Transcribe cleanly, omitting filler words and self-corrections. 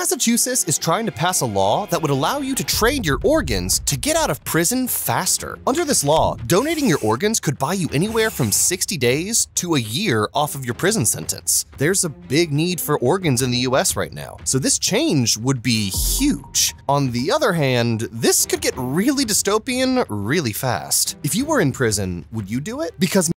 Massachusetts is trying to pass a law that would allow you to trade your organs to get out of prison faster. Under this law, donating your organs could buy you anywhere from 60 days to a year off of your prison sentence. There's a big need for organs in the US right now, so this change would be huge. On the other hand, this could get really dystopian really fast. If you were in prison, would you do it? Because